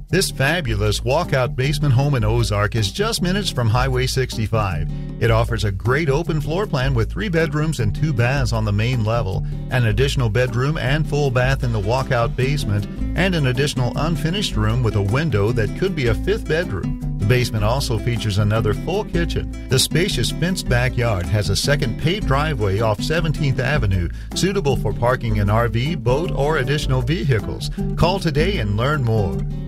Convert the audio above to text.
This fabulous walkout basement home in Ozark is just minutes from Highway 65. It offers a great open floor plan with 3 bedrooms and 2 baths on the main level, an additional bedroom and full bath in the walkout basement, and an additional unfinished room with a window that could be a 5th bedroom. The basement also features another full kitchen. The spacious fenced backyard has a second paved driveway off 17th Avenue, suitable for parking an RV, boat, or additional vehicles. Call today and learn more.